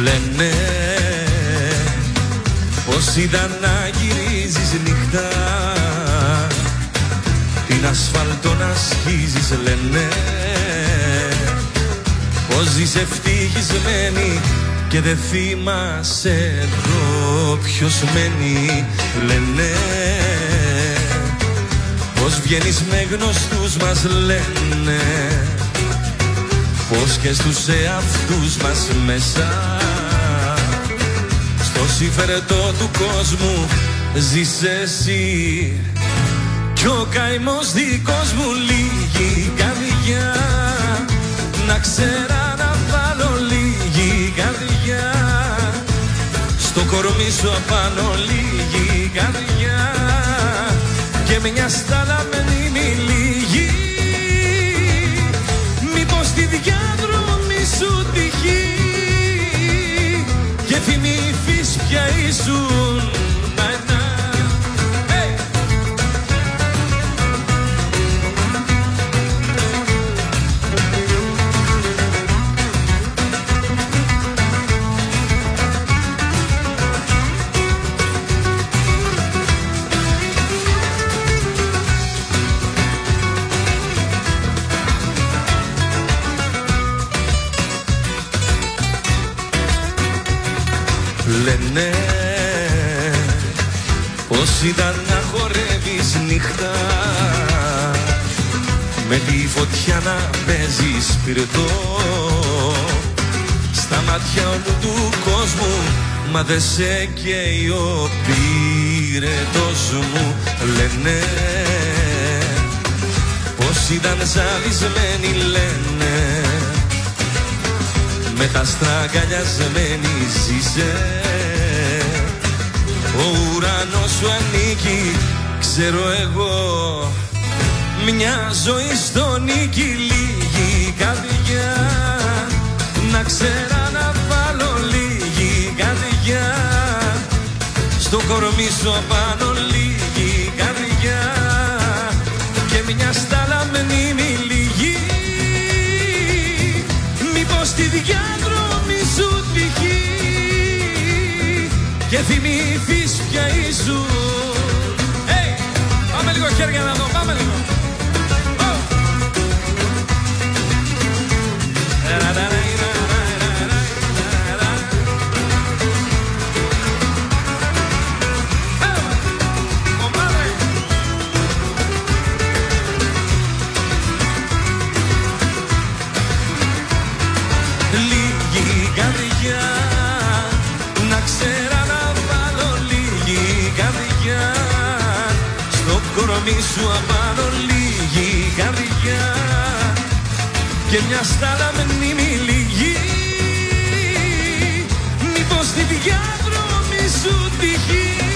Λένε πως ήταν να γυρίζεις νύχτα, την ασφαλτό να σχίζεις. Λένε πως ζεις ευτυχισμένη και δεν θυμάσαι εδώ ποιος μένει. Λένε πως βγαίνεις με γνωστούς μας. Λένε πως και στους εαυτούς μας μέσα στο σύμφερτο του κόσμου ζεις εσύ κι ο καημός δικός μου. Λίγη καρδιά να ξέρα να βάλω, λίγη καρδιά στο κορμί σου απάνω, λίγη καρδιά και μια στάλαμενη λίγη. Μήπως τη διάδρομη σου τυχή και θυμηθείς ποια ήσουν. Λένε πως ήταν να χορεύεις νύχτα, με τη φωτιά να παίζεις πυρετό στα μάτια όλου του κόσμου, μα δε σε καίει ο πυρετός μου. Λένε πως ήταν ζαλισμένοι. Λένε με τα στραγγαλιασμένη ζήσε, ο ουρανός σου ανήκει, ξέρω εγώ, μια ζωή στο νίκη. Λίγη καρδιά να ξέρα να βάλω, λίγη καρδιά στο κορμί σου απάνω, λίγη καρδιά και μια στάλαμενη λίγη. Μήπως τη διάδρομη σου τυχή και θυμηθείς ποια ήσουν. Πάμε λίγο χέρια να δω, πάμε λίγο. Λίγη καρδιά να ξέρα να βάλω, λίγη καρδιά στο κορμί σου απάνω, λίγη καρδιά και μια στάλαμενη λίγη. Μήπως τη διάδρομη σου τυχή